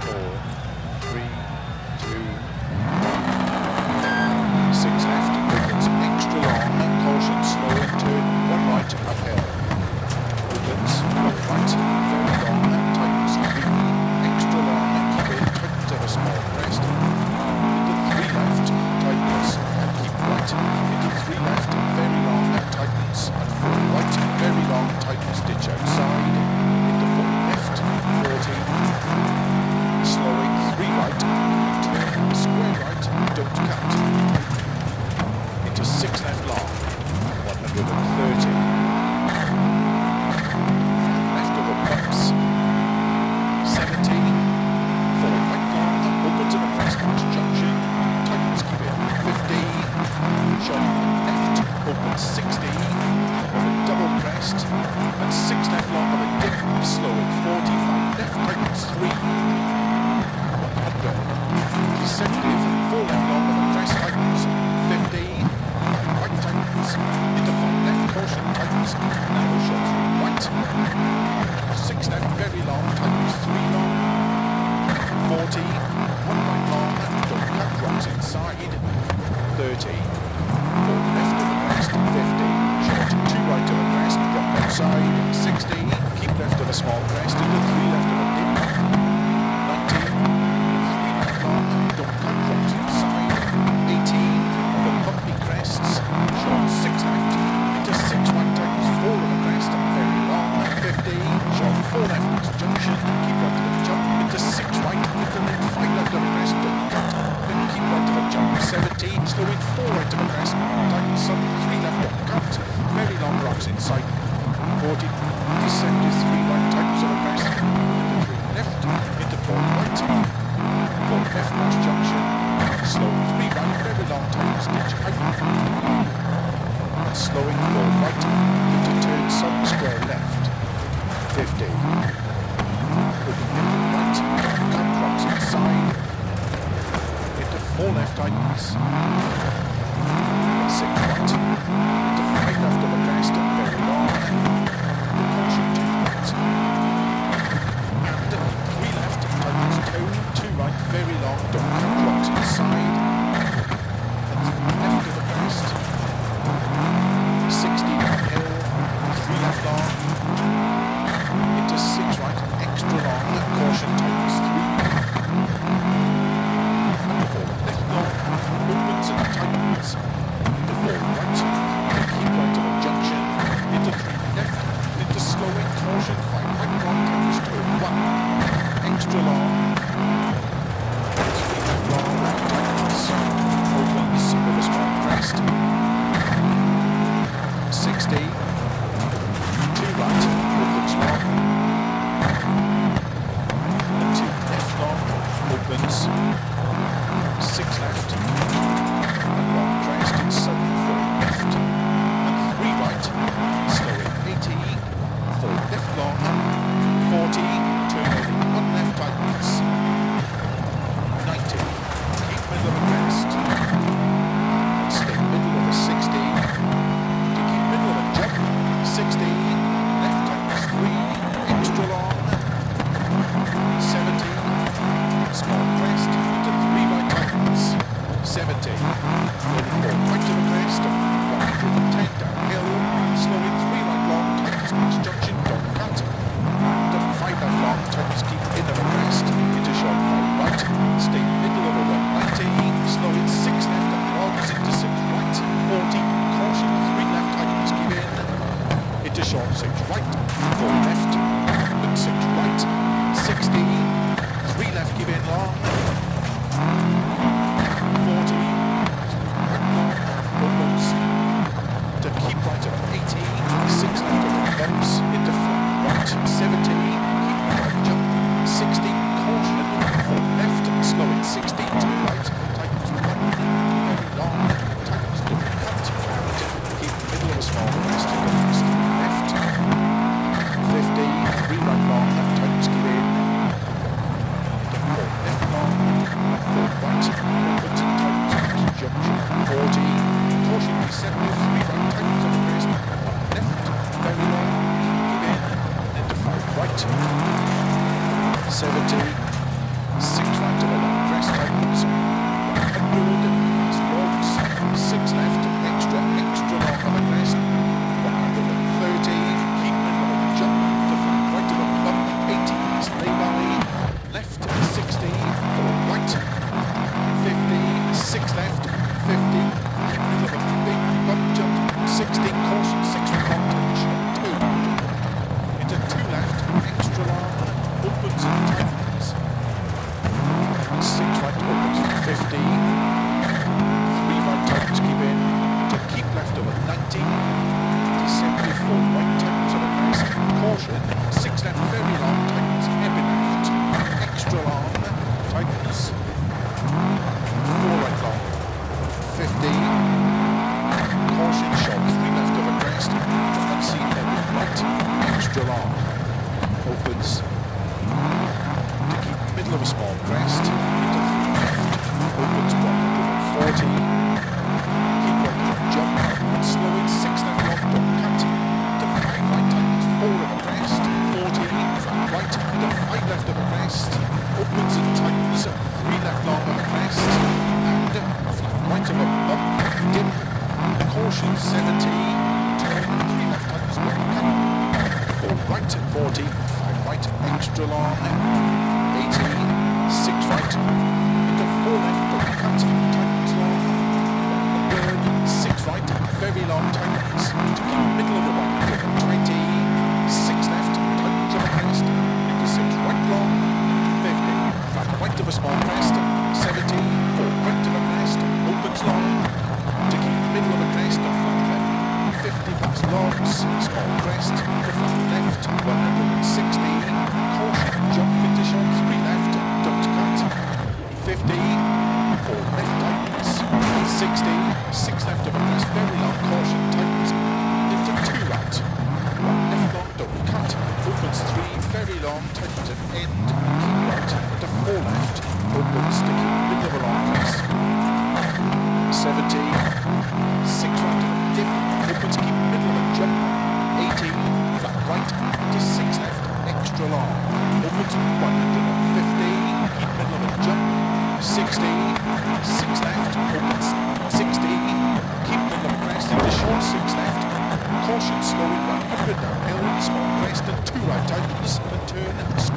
3, 2, 6 left, opens extra long, caution, slow and turn, 1 right, uphill. Opens, 4 right, very long, tightens 3, extra long, keep in, tight of a small crest. Into 3 left, tightens, and keep right. Into 3 left, very long, tightens, and 4 right, very long, tightens, ditch outside. Into 4 left, 40. Slowing 3 right, turn, square right, don't cut. Into 6 left long, 130. 5 left over bumps, 70. 4 right long, opens of a crest past junction, tightens, keep in, 50. Short left, opens 60, of a double crest, and 6 left long of a dip, slowing 45 left, tightens 3. Deceptive, 4 left long with a crest, tightens, 50, 5 right tightens, into 5 left, caution, tightens, narrow short 3 right, 6 left, very long, tightens, 3 long, 40, 1 right long, don't cut, rocks inside, 30, 4 left of the crest, 50, short 2 right of the crest, rock outside, 60, keep left of a small crest, into 3 left of a dip, 90, don't cut, rocks inside, 18, over bumpy crests, short 6 left, into 6 right tightens, 4 of a crest, very long, 50, short 4 left past junction, keep right to the jump, into 6 right, into then 5 left of a crest, don't cut, then keep right to the jump, 70, slowing 4 right of a crest, tightens some, 3 left, don't cut, very long rocks inside, 40, descend to 3 right tightens of a crest, into 3 left, into 4 right, 4 left past junction, slow 3 right, very long tightens, ditch out, and slowing 4 right, into turn some, square left, 50, open into right, cut rocks inside, into 4 left tightens, and 6 right, into 5 left of a crest, very long, caution 2 right, and 3 left, tightens 2 right, very long, don't cut rocks inside, and 3 left of the crest, 60 downhill, 3 left long, into 6 right, extra long, caution tightens 3, and 4 left long, opens and tightens, into 4 right, and keep right of a junction, into 3 left, into slowing, caution 5 right long, tightens to 1, extra long, 3 left long, tightens, opens with a small crest, 60, 2 right, opens long, and 2 left long, opens, 6 left, and long crest, and sudden 4 left, and 3 right, slowing 80, 4 left long, 40, turn only 1 left tightens, 90, keep middle of a crest, and stay middle of a 60, to keep middle of a jump, 60, left tightens 3, extra long, 70, small crest, into 3 right tightens, 70, then 4 right to the crest, 110 downhill, slowing 3 right long, tightens past junction, don't cut, and 5 left long, tightens keep in of a crest, into short 5 right, stay middle of a 190, slowing 6 left and logs into 6 right, 40, caution 3 left, tightens keep in, into short 6 right, 4 left, and 6 right, 60, 3 left give in long, 40, right long, opens, to keep right of 80, 6 left of the bumps, into flat right, 70, keep right jump, 60, caution and 4 left, slowing 60, 2 right, tightens 1, very long, tightens don't cut, round, keep middle of a small crest, into fast 3 left, 50, 3 right long, tightens keep in, into 4 left long, and 4 right, opens and tightens past junction, 40, caution deceptive, 3 right tightens of the crest, 1 left, very long, keep in, into 5 right, 70, 6 right of a long crest tightens, 100 past logs, 6 left, extra long of a crest, 130, keep middle of a jump to flat right of a bump, 80 past lay valley, left 60, 4 right, 50, 6 left, 50, keep middle of a big bump jump, 60, caution 6 long touch, 2, into 2 left, extra long, opens and tightens, 6 right opens for 50, 3 right tightens keep in, to keep left of a 90, to 74 right tightens of a crest, caution, 6 left very long tightens, heavy left, extra long, tightens, 4 right long, 50, caution shot, 3 left of a crest, to unseen heavy right, extra long, opens, to keep middle of a small crest, into 3 left, opens 140, keep right of a jump, and slow in 6 left long, don't cut, to 5 right tightens, 4 of a crest, 40, flat right, into 5 left of a crest, opens and tightens, 3 left long of a crest, and flat right of a bump, dip, caution 70, turn 3 left tightens, don't cut, 4 right, 40, 5 right, extra long, 80, 6 right, into 4 left, don't cut, tightens long, 100, 6 right, very long tightens, to keep middle of the 120, 6 left, tightens of a crest, into 6 right long, 50, flat right of a small crest, 70, 4 right of a crest, opens long, to keep middle of a crest, and flat left, 50 past logs, small crest, to flat left, 160, caution, jump into short, 3 left, don't cut, 50, 4 left tightens, 60, 6 left of a crest, very long, caution, tightens, into 2 right, 1 left long, don't cut, opens 3, very long, tightens at end, keep right, into 4 left, opens to keep middle of a long crest, 70, 6 right of a dip, opens keep middle of a jump, 80, flat right, into 6 left, extra long, opens 150, keep middle of a jump, 60, 6 left, opens 60, keep middle of a crest, into short 6 left, caution slowing 100 downhill, small crest and 2 right tightens, and turn